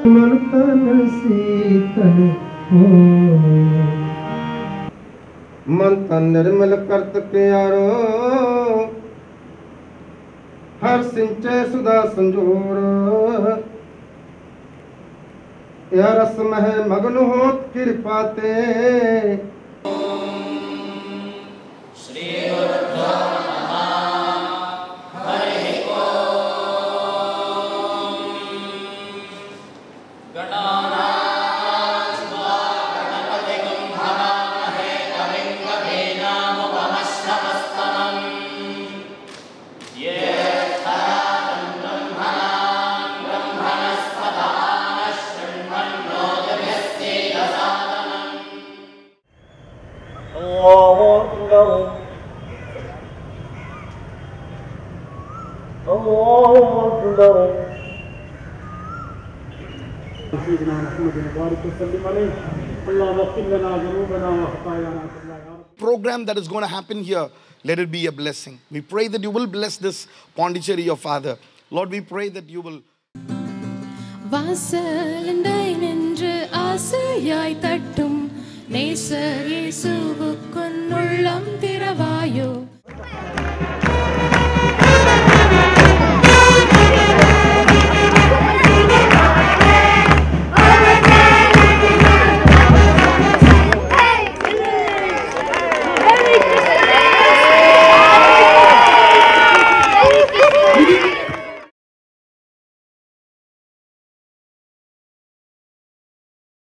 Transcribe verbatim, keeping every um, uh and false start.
मन तन शीतल हो मन तन निर्मल करत प्यारो हर सिंचे सुधा संजोर या रस मह मगन होत कृपाते श्री गुरुभ्यो नमः हरि ओम गणानां गणपतिं हवामहे कविं कवीनामुपमश्रवस्तमम् Program that is going to happen here, let it be a blessing. We pray that you will bless this Pondicherry, your Father. Lord, we pray that you will. வாசலண்டை நின்று ஆசையாய் தட்டும் நேசர் இயேசுவே